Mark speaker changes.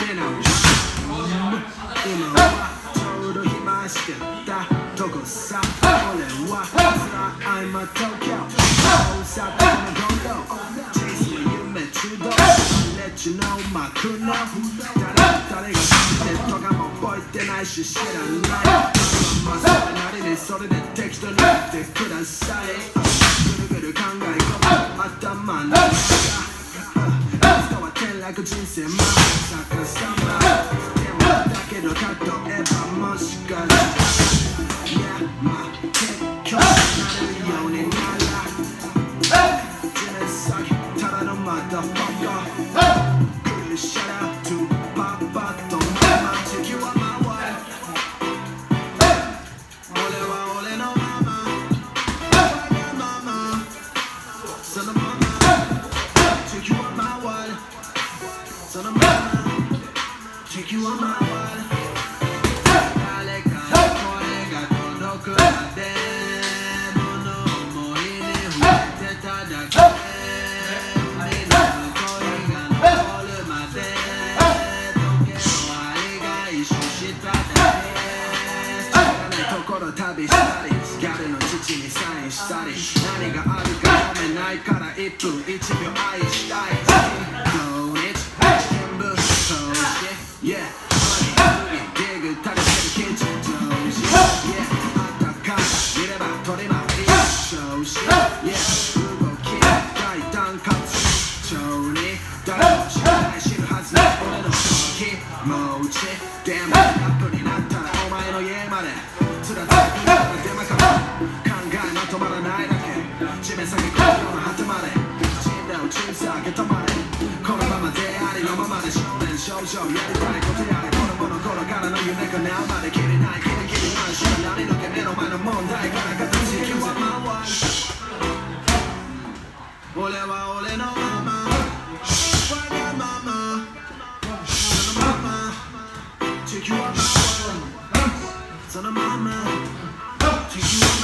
Speaker 1: てな今はちょうど暇してたとこさ俺は辛い今東京大阪のゴンドチェイスの夢中毒Let you know まくの誰が知ってとかも覚えてないし知らないまあそれなりにそれで適当にやってくださいぐるぐる考え込む頭の中人は転落人生まさかさまでもだけど例えばもしかしていやまあ結局なるようになら地面先ただのマダファッカーShout out to Papa to Mama Take you on my way Ole wa ole no mama Waga mama Son of mama Take you on my way Son of mama Take you on my way 誰かの声が届くまで物思いに触れてただけ旅したりギャルの父にサインしたり何があるか読めないから1分1秒愛したい土日全部通して Yeah ディグ垂れてるキッチン同時 Yeah あったか見れば取り巻き消し Yeah 動き大胆かつ超に誰も知らない知るはずの俺の気持ちでもラップになったらお前の家までつらつら出まか考えまとまらないだけ地面先工場の果てまで人類を中さげ止まれこのままでありのままで少年少女やりたいことやれ子供の頃からの夢がnowまで切れないキリキリマンション何のけ目の前の問題から形はまわ俺は俺のままわがままそのまま地球はまわそのまま地球は